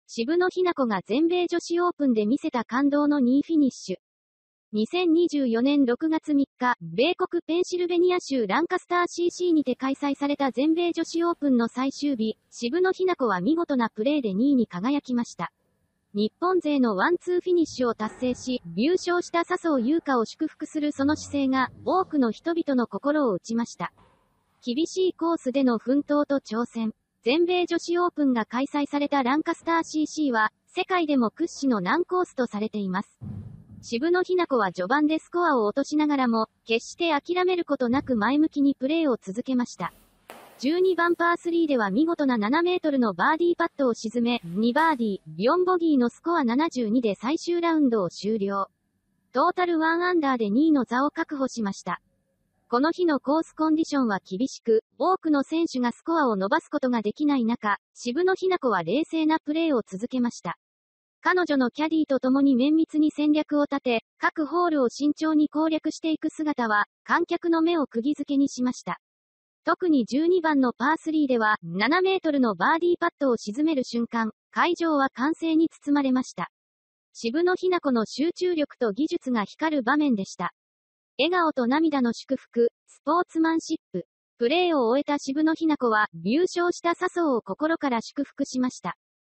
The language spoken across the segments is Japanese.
渋野日向子が全米女子オープンで見せた感動の2位フィニッシュ。2024年6月3日、米国ペンシルベニア州ランカスター CC にて開催された全米女子オープンの最終日、渋野日向子は見事なプレーで2位に輝きました。日本勢のワンツーフィニッシュを達成し、優勝した笹生優花を祝福するその姿勢が、多くの人々の心を打ちました。厳しいコースでの奮闘と挑戦。全米女子オープンが開催されたランカスター CC は、世界でも屈指の難コースとされています。渋野日向子は序盤でスコアを落としながらも、決して諦めることなく前向きにプレーを続けました。12番パー3では見事な7メートルのバーディーパットを沈め、2バーディー、4ボギーのスコア72で最終ラウンドを終了。トータル1アンダーで2位の座を確保しました。この日のコースコンディションは厳しく、多くの選手がスコアを伸ばすことができない中、渋野日向子は冷静なプレーを続けました。彼女のキャディーと共に綿密に戦略を立て、各ホールを慎重に攻略していく姿は、観客の目を釘付けにしました。特に12番のパー3では、7メートルのバーディーパットを沈める瞬間、会場は歓声に包まれました。渋野日向子の集中力と技術が光る場面でした。笑顔と涙の祝福、スポーツマンシップ。プレーを終えた渋野日向子は、優勝した笹生を心から祝福しました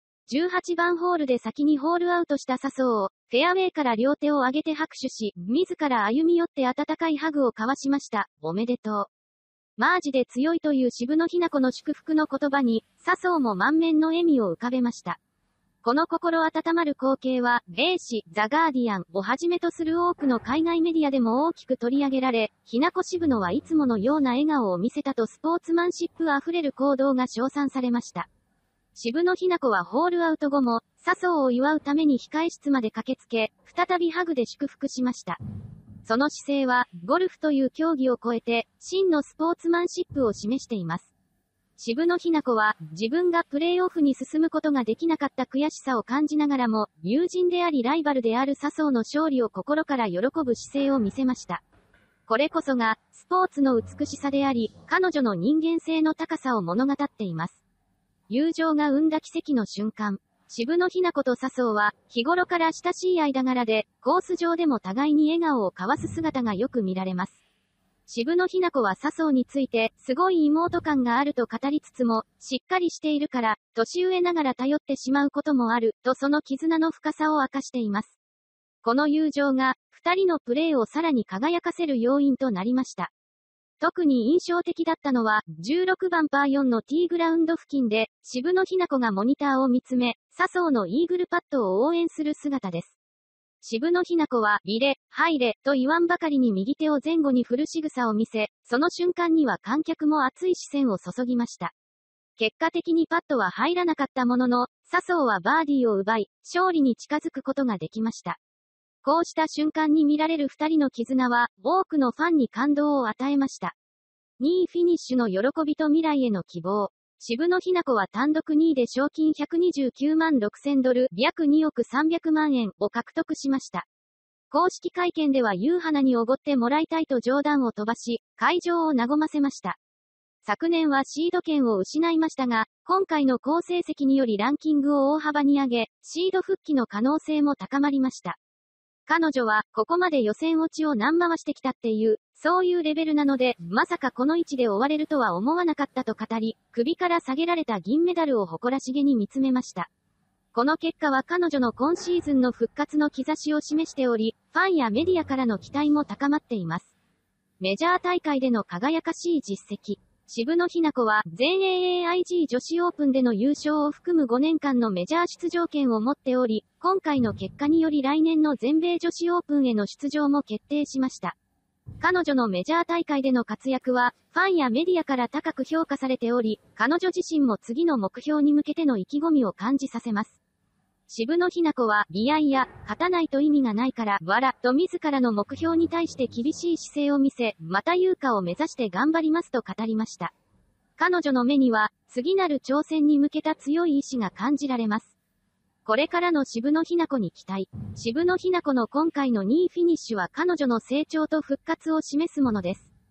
。18番ホールで先にホールアウトした笹生を、フェアウェイから両手を上げて拍手し、自ら歩み寄って温かいハグを交わしました。おめでとう。マージで強いという渋野日向子の祝福の言葉に、笹生も満面の笑みを浮かべました。この心温まる光景は、米紙、ザ・ガーディアンをはじめとする多くの海外メディアでも大きく取り上げられ、日向子渋野はいつものような笑顔を見せたとスポーツマンシップあふれる行動が称賛されました。渋野日向子はホールアウト後も、笹生を祝うために控え室まで駆けつけ、再びハグで祝福しました。その姿勢は、ゴルフという競技を超えて、真のスポーツマンシップを示しています。渋野日向子は、自分がプレーオフに進むことができなかった悔しさを感じながらも、友人でありライバルである笹生の勝利を心から喜ぶ姿勢を見せました。これこそが、スポーツの美しさであり、彼女の人間性の高さを物語っています。友情が生んだ奇跡の瞬間。渋野日向子と笹生は、日頃から親しい間柄で、コース上でも互いに笑顔を交わす姿がよく見られます。渋野日向子は笹生について、すごい妹感があると語りつつも、しっかりしているから、年上ながら頼ってしまうこともある、とその絆の深さを明かしています。この友情が、二人のプレーをさらに輝かせる要因となりました。特に印象的だったのは、16番パー4のティーグラウンド付近で、渋野日向子がモニターを見つめ、笹生のイーグルパットを応援する姿です。渋野日向子は、入れ、入れ、と言わんばかりに右手を前後に振る仕草を見せ、その瞬間には観客も熱い視線を注ぎました。結果的にパットは入らなかったものの、笹生はバーディーを奪い、勝利に近づくことができました。こうした瞬間に見られる二人の絆は、多くのファンに感動を与えました。2位フィニッシュの喜びと未来への希望。渋野日向子は単独2位で賞金129万6000ドル、約2億300万円を獲得しました。公式会見では夕花におごってもらいたいと冗談を飛ばし、会場を和ませました。昨年はシード権を失いましたが、今回の好成績によりランキングを大幅に上げ、シード復帰の可能性も高まりました。彼女は、ここまで予選落ちを何回してきたっていう、そういうレベルなので、まさかこの位置で終われるとは思わなかったと語り、首から下げられた銀メダルを誇らしげに見つめました。この結果は彼女の今シーズンの復活の兆しを示しており、ファンやメディアからの期待も高まっています。メジャー大会での輝かしい実績。渋野日向子は、全 AAIG 女子オープンでの優勝を含む5年間のメジャー出場権を持っており、今回の結果により来年の全米女子オープンへの出場も決定しました。彼女のメジャー大会での活躍は、ファンやメディアから高く評価されており、彼女自身も次の目標に向けての意気込みを感じさせます。渋野日向子は、いやいや、勝たないと意味がないから、と自らの目標に対して厳しい姿勢を見せ、また優花を目指して頑張りますと語りました。彼女の目には、次なる挑戦に向けた強い意志が感じられます。これからの渋野日向子に期待。渋野日向子の今回の2位フィニッシュは彼女の成長と復活を示すものです。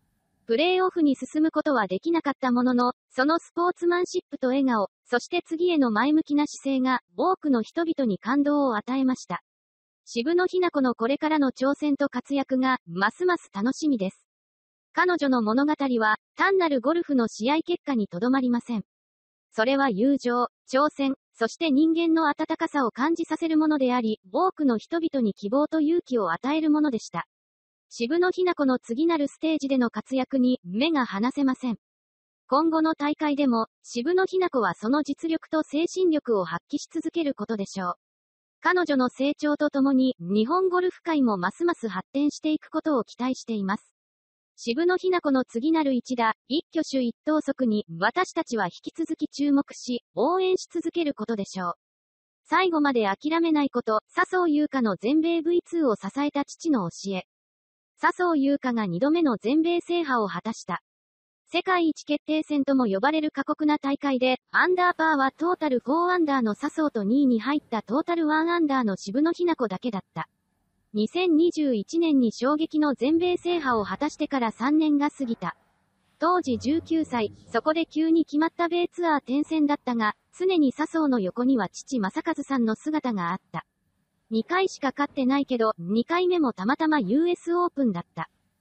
プレーオフに進むことはできなかったものの、そのスポーツマンシップと笑顔、そして次への前向きな姿勢が、多くの人々に感動を与えました。渋野日向子のこれからの挑戦と活躍が、ますます楽しみです。彼女の物語は、単なるゴルフの試合結果にとどまりません。それは友情、挑戦、そして人間の温かさを感じさせるものであり、多くの人々に希望と勇気を与えるものでした。渋野日向子の次なるステージでの活躍に目が離せません。今後の大会でも、渋野日向子はその実力と精神力を発揮し続けることでしょう。彼女の成長とともに、日本ゴルフ界もますます発展していくことを期待しています。渋野日向子の次なる一打、一挙手一投足に、私たちは引き続き注目し、応援し続けることでしょう。最後まで諦めないこと、笹生優花の全米 V2 を支えた父の教え。笹生優花が2度目の全米制覇を果たした。世界一決定戦とも呼ばれる過酷な大会で、アンダーパーはトータル4アンダーの笹生と2位に入ったトータル1アンダーの渋野日向子だけだった。2021年に衝撃の全米制覇を果たしてから3年が過ぎた。当時19歳、そこで急に決まった米ツアー転戦だったが、常に笹生の横には父正和さんの姿があった。2回しか勝ってないけど、2回目もたまたま US オープンだった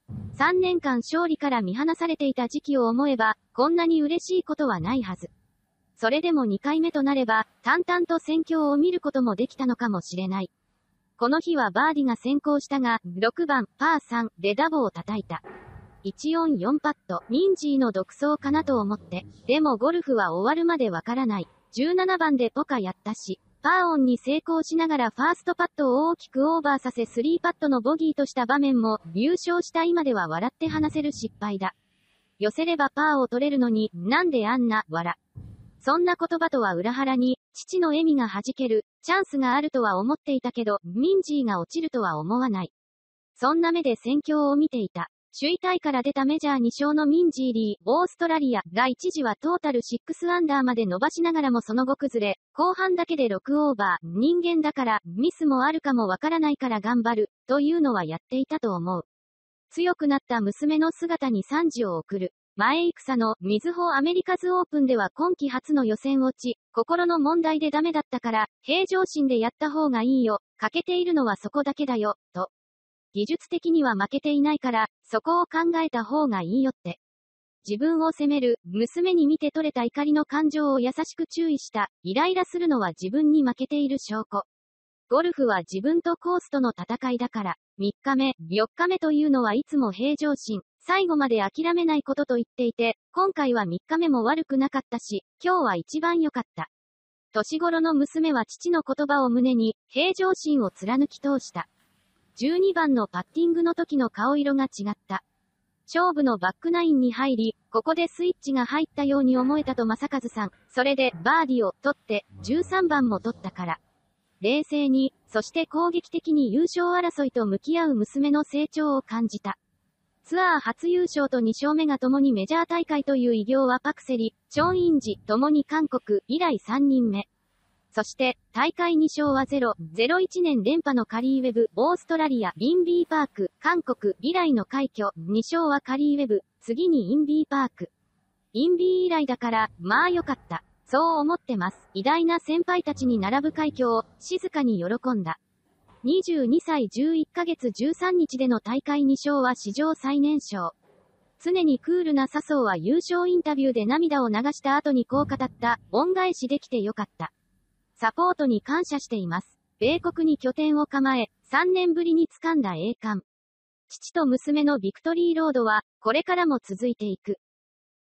。3年間勝利から見放されていた時期を思えば、こんなに嬉しいことはないはず。それでも2回目となれば、淡々と戦況を見ることもできたのかもしれない。この日はバーディが先行したが、6番、パー3でダボを叩いた。144パット、ミンジーの独走かなと思って。でもゴルフは終わるまでわからない。17番でポカやったし、パーオンに成功しながらファーストパットを大きくオーバーさせ3パットのボギーとした場面も、優勝した今では笑って話せる失敗だ。寄せればパーを取れるのに、なんであんな、笑。そんな言葉とは裏腹に、父の笑みが弾ける、チャンスがあるとは思っていたけど、ミンジーが落ちるとは思わない。そんな目で戦況を見ていた。首位タイから出たメジャー2勝のミンジーリー、オーストラリアが一時はトータル6アンダーまで伸ばしながらもその後崩れ、後半だけで6オーバー、人間だから、ミスもあるかもわからないから頑張る、というのはやっていたと思う。強くなった娘の姿に賛辞を送る。前戦の、みずほアメリカズオープンでは今季初の予選落ち、心の問題でダメだったから、平常心でやった方がいいよ、欠けているのはそこだけだよ、と。技術的には負けていないから、そこを考えた方がいいよって。自分を責める、娘に見て取れた怒りの感情を優しく注意した、イライラするのは自分に負けている証拠。ゴルフは自分とコースとの戦いだから、3日目、4日目というのはいつも平常心、最後まで諦めないことと言っていて、今回は3日目も悪くなかったし、今日は一番良かった。年頃の娘は父の言葉を胸に、平常心を貫き通した。12番のパッティングの時の顔色が違った。勝負のバックナインに入り、ここでスイッチが入ったように思えたと正和さん、それでバーディを取って、13番も取ったから。冷静に、そして攻撃的に優勝争いと向き合う娘の成長を感じた。ツアー初優勝と2勝目が共にメジャー大会という偉業はパクセリ、チョン・インジ、共に韓国、以来3人目。そして、大会2勝は0-01年連覇のカリーウェブ、オーストラリア、インビーパーク、韓国、以来の快挙、2勝はカリーウェブ、次にインビーパーク。インビー以来だから、まあよかった。そう思ってます。偉大な先輩たちに並ぶ快挙を、静かに喜んだ。22歳11ヶ月13日での大会2勝は史上最年少。常にクールな笹生は優勝インタビューで涙を流した後にこう語った、恩返しできてよかった。サポートに感謝しています。米国に拠点を構え、3年ぶりに掴んだ栄冠。父と娘のビクトリーロードは、これからも続いていく。